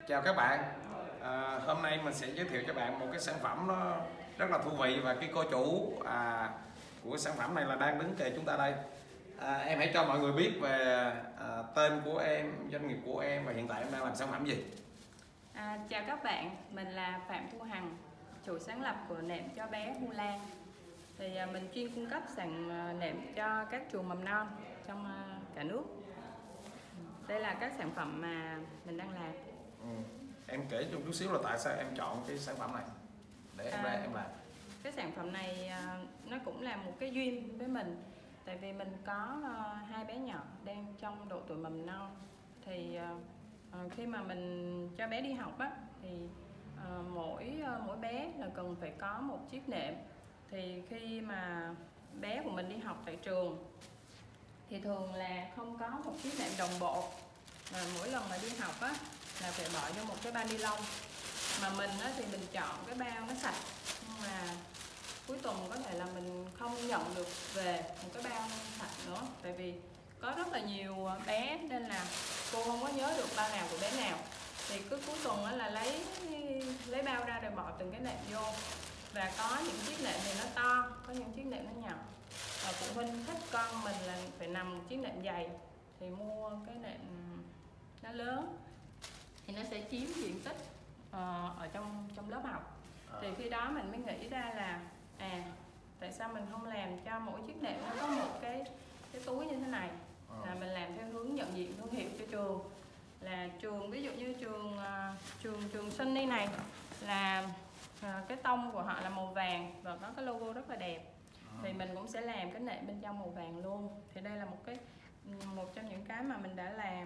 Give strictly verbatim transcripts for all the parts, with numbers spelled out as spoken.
Chào các bạn, à, hôm nay mình sẽ giới thiệu cho bạn một cái sản phẩm nó rất là thú vị và cái cô chủ à, của sản phẩm này là đang đứng kề chúng ta đây. À, em hãy cho mọi người biết về à, tên của em, doanh nghiệp của em và hiện tại em đang làm sản phẩm gì. À, chào các bạn, mình là Phạm Thu Hằng, chủ sáng lập của nệm cho bé Hu Lan. Thì à, mình chuyên cung cấp sản à, nệm cho các trường mầm non trong à, cả nước. Đây là các sản phẩm mà mình đang làm. Ừ. Em kể cho chút xíu là tại sao em chọn cái sản phẩm này để em à, ra em làm. Cái sản phẩm này à, nó cũng là một cái duyên với mình. Tại vì mình có à, hai bé nhỏ đang trong độ tuổi mầm non. Thì à, à, khi mà mình cho bé đi học á, thì à, mỗi à, mỗi bé là cần phải có một chiếc nệm. Thì khi mà bé của mình đi học tại trường thì thường là không có một chiếc nệm đồng bộ, mà mỗi lần mà đi học á là phải bỏ vô một cái bao ni lông. Mà mình á thì mình chọn cái bao nó sạch, nhưng mà cuối tuần có thể là mình không nhận được về một cái bao sạch nữa, tại vì có rất là nhiều bé nên là cô không có nhớ được bao nào của bé nào. Thì cứ cuối tuần á là lấy lấy bao ra rồi bỏ từng cái nệm vô. Và có những chiếc nệm thì nó to, có những chiếc nệm nó nhỏ. Và phụ huynh thích con mình là phải nằm một chiếc nệm dày thì mua cái nệm nó lớn thì nó sẽ chiếm diện tích uh, ở trong trong lớp học. Thì khi đó mình mới nghĩ ra là à tại sao mình không làm cho mỗi chiếc nệm nó có một cái cái túi như thế này, là mình làm theo hướng nhận diện thương hiệu cho trường. Là trường, ví dụ như trường uh, trường trường Sinh đây này là uh, cái tông của họ là màu vàng và có cái logo rất là đẹp. Thì mình cũng sẽ làm cái nệm bên trong màu vàng luôn. Thì đây là một cái một trong những cái mà mình đã làm.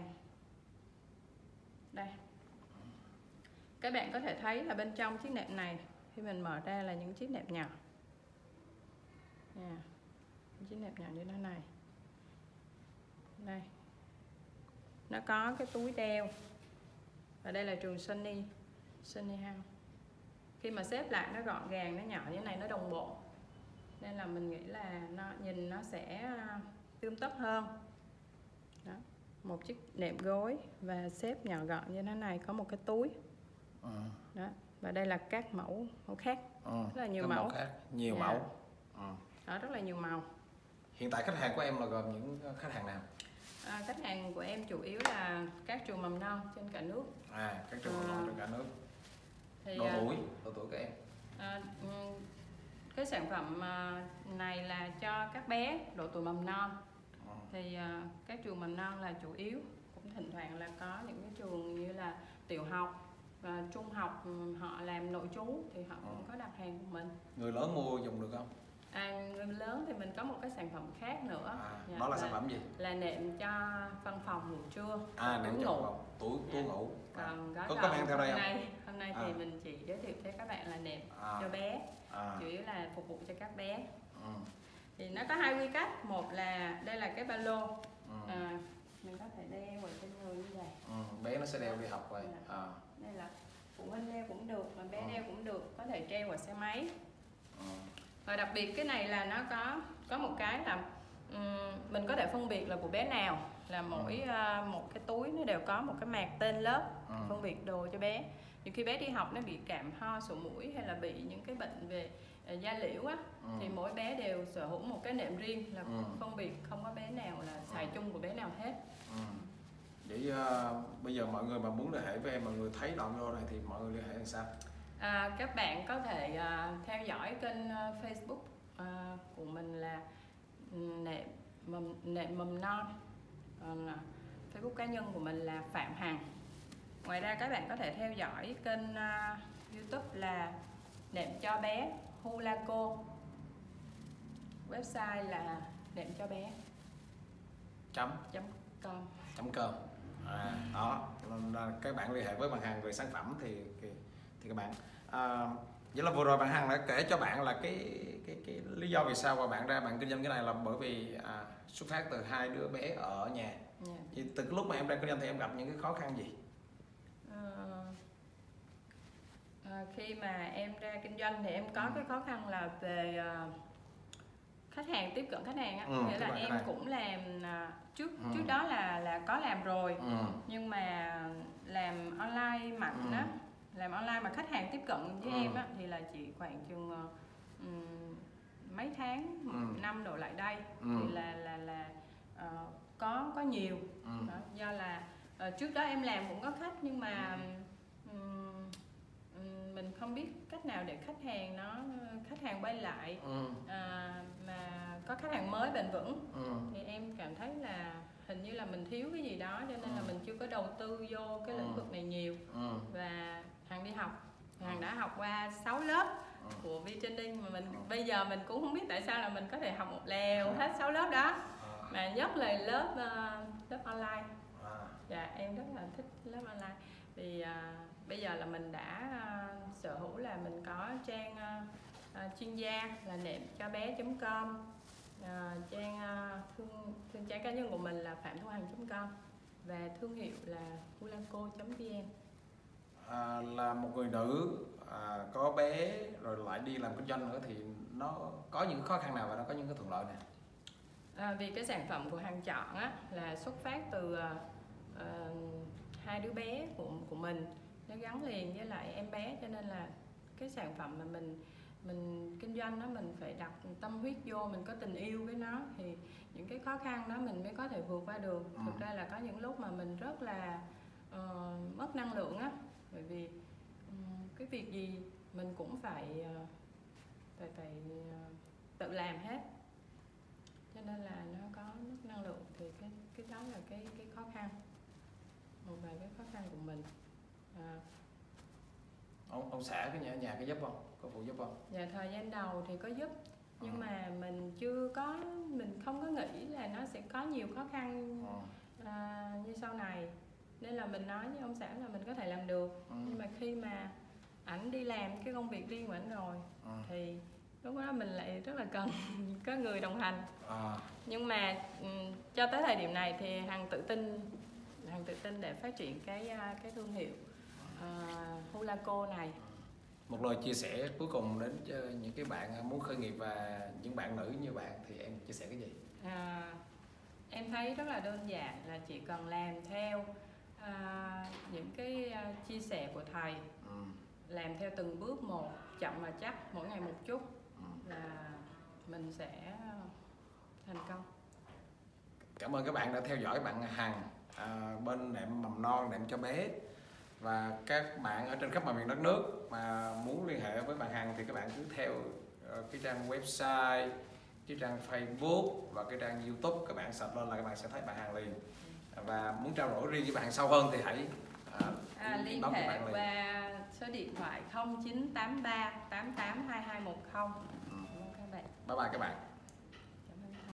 Đây, các bạn có thể thấy là bên trong chiếc nệm này khi mình mở ra là những chiếc nệm nhỏ nha, những chiếc nệm nhỏ như thế này. Đây, nó có cái túi đeo. Và đây là trường Sunny Sunny House. Khi mà xếp lại nó gọn gàng, nó nhỏ như thế này, nó đồng bộ, nên là mình nghĩ là nó nhìn nó sẽ tươm tất hơn. Đó, một chiếc nệm gối và xếp nhỏ gọn như thế này, có một cái túi. Ừ. Đó, và đây là các mẫu mẫu khác. Ừ. Rất là nhiều Các mẫu. mẫu khác, nhiều Yeah. mẫu. Ừ. Đó, rất là nhiều màu. Hiện tại khách hàng của em là gồm những khách hàng nào? À, khách hàng của em chủ yếu là các trường mầm non trên cả nước. À, các trường mầm non trên cả nước. Thì, độ tuổi, độ tuổi của em. À, cái sản phẩm này là cho các bé độ tuổi mầm non. Ừ. Thì à, các trường mầm non là chủ yếu, cũng thỉnh thoảng là có những cái trường như là tiểu học và trung học họ làm nội trú thì họ cũng ừ. có đặt hàng của mình. Người lớn mua dùng được không? À, người lớn thì mình có một cái sản phẩm khác nữa. À, dạ, đó là, là sản phẩm gì? Là nệm cho văn phòng ngủ trưa. À, nệm cho ngủ. Tuổi tuổi dạ. ngủ. Còn có có mang theo đây hôm không? Nay, hôm nay à. thì mình chỉ giới thiệu với các bạn là nệm à. cho bé. À. Chủ yếu là phục vụ cho các bé. Ừ. Thì nó có hai quy cách. Một là đây là cái ba lô. Ừ. À, mình có thể đeo ở trên người như vậy. Ừ. Bé nó sẽ đeo đi học vậy. Dạ. À. Đây là phụ huynh đeo cũng được, mà bé ừ. đeo cũng được, có thể treo vào xe máy. Ừ. Và đặc biệt cái này là nó có có một cái là um, mình có thể phân biệt là của bé nào, là mỗi ừ. uh, một cái túi nó đều có một cái mạc tên lớp, ừ. phân biệt đồ cho bé. Nhiều khi bé đi học nó bị cảm ho, sổ mũi hay là bị những cái bệnh về uh, da liễu á, ừ. thì mỗi bé đều sở hữu một cái nệm riêng, là ừ. phân biệt không có bé nào là xài ừ. chung của bé nào hết. Ừ. Vậy uh, bây giờ mọi người mà muốn liên hệ với em, mọi người thấy đoạn video này thì mọi người liên hệ làm sao? À, các bạn có thể uh, theo dõi kênh uh, Facebook uh, của mình là nệm mầm, nệm mầm non. Còn uh, Facebook cá nhân của mình là Phạm Hằng. Ngoài ra các bạn có thể theo dõi kênh uh, YouTube là nệm cho bé Hulaco. Website là nệm cho bé chấm chấm com chấm com. À, đó, các bạn liên hệ với bạn Hằng về sản phẩm thì thì, thì các bạn à, vậy là vừa rồi bạn Hằng đã kể cho bạn là cái cái cái lý do vì sao mà bạn ra bạn kinh doanh cái này là bởi vì à, xuất phát từ hai đứa bé ở nhà. Yeah. Thì từ lúc mà em đang kinh doanh thì em gặp những cái khó khăn gì? À, à, khi mà em ra kinh doanh thì em có ừ. cái khó khăn là về uh, khách hàng, tiếp cận khách hàng á, ừ, nghĩa là em cũng làm uh, trước ừ. trước đó là là có làm rồi, ừ. nhưng mà làm online mạnh làm online mà khách hàng tiếp cận với ừ. em á, thì là chỉ khoảng chừng um, mấy tháng, một ừ. năm đổ lại đây ừ. thì là là là uh, có có nhiều. ừ. Đó, do là uh, trước đó em làm cũng có khách nhưng mà um, um, mình không biết cách nào để khách hàng nó khách hàng quay lại, ừ. uh, mà có khách hàng mới bền vững. ừ. Thì em cảm thấy là hình như là mình thiếu cái gì đó, cho nên ừ. là mình chưa có đầu tư vô cái lĩnh ừ. vực này nhiều. ừ. Và Hằng đi học, Hằng đã học qua sáu lớp ừ. của V-Training mà mình ừ. bây giờ mình cũng không biết tại sao là mình có thể học một lèo hết sáu lớp đó, mà nhất là lớp uh, lớp online. à. Dạ em rất là thích lớp online vì uh, bây giờ là mình đã uh, sở hữu là mình có trang uh, uh, chuyên gia là nệm cho bé chấm com, uh, trang uh, thương thương trang cá nhân của mình là phạm thu hằng chấm com và thương hiệu là hulaco chấm vn. À, là một người nữ à, có bé rồi lại đi làm kinh doanh nữa thì nó có những khó khăn nào và nó có những cái thuận lợi này? À, vì cái sản phẩm của Hằng chọn á, là xuất phát từ uh, uh, hai đứa bé của của mình, nó gắn liền với lại em bé, cho nên là cái sản phẩm mà mình mình kinh doanh đó mình phải đặt tâm huyết vô, mình có tình yêu với nó thì những cái khó khăn đó mình mới có thể vượt qua được. ừ. Thực ra là có những lúc mà mình rất là uh, mất năng lượng á, bởi vì um, cái việc gì mình cũng phải uh, phải phải uh, tự làm hết, cho nên là nó có mất năng lượng. Thì cái cái đó là cái cái khó khăn, một vài cái khó khăn của mình. à, ông ông xã cái nhà nhà có giúp không, có phụ giúp không? Dạ thời gian đầu thì có giúp, nhưng ừ. mà mình chưa có mình không có nghĩ là nó sẽ có nhiều khó khăn ừ. à, như sau này, nên là mình nói với ông xã là mình có thể làm được. ừ. Nhưng mà khi mà ảnh đi làm cái công việc riêng của ảnh rồi ừ. thì lúc đó mình lại rất là cần có người đồng hành. à. Nhưng mà um, cho tới thời điểm này thì Hằng tự tin Hằng tự tin để phát triển cái cái thương hiệu uh, hulaco này. Một lời chia sẻ cuối cùng đến cho những cái bạn muốn khởi nghiệp và những bạn nữ như bạn thì em chia sẻ cái gì? À, em thấy rất là đơn giản, là chỉ cần làm theo à, những cái à, chia sẻ của thầy, ừ. làm theo từng bước một, chậm và chắc, mỗi ngày một chút ừ. là mình sẽ thành công. Cảm ơn các bạn đã theo dõi bạn Hằng à, bên nệm mầm non, nệm cho bé. Và các bạn ở trên khắp mọi miền đất nước mà muốn liên hệ với bạn Hằng thì các bạn cứ theo cái trang website, cái trang Facebook và cái trang YouTube, các bạn search lên là các bạn sẽ thấy bạn Hằng liền. Và muốn trao đổi riêng với bạn Hằng sâu hơn thì hãy à, à, liên hệ qua số điện thoại không chín tám ba tám tám hai hai một không. ừ. Các bạn. Bye bye các bạn.